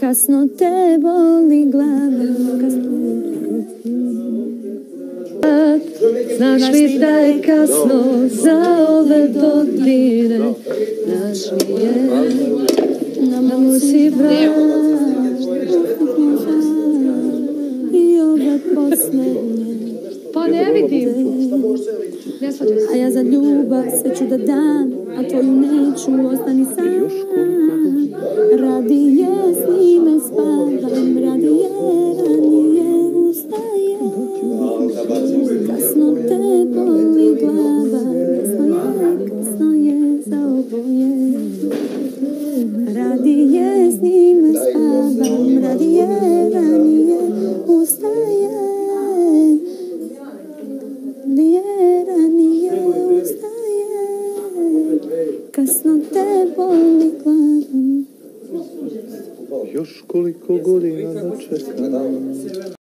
kasno te boli glava. Znaš li da je kasno za ove dodirne, znaš li je da mu si vrat i ove posljednje. Pa ne vidim. A ja za ljubav sve ću da dam, a tvoju neću, ostani sam. Radije s njime spavam, radije ranije ustajem. Kasno te boli glava, kasno je za oboje. Radije s njime spavam, radije ranije ustajem. Ranije ustajem, kasno te boli glava. Još koliko godina da čekam.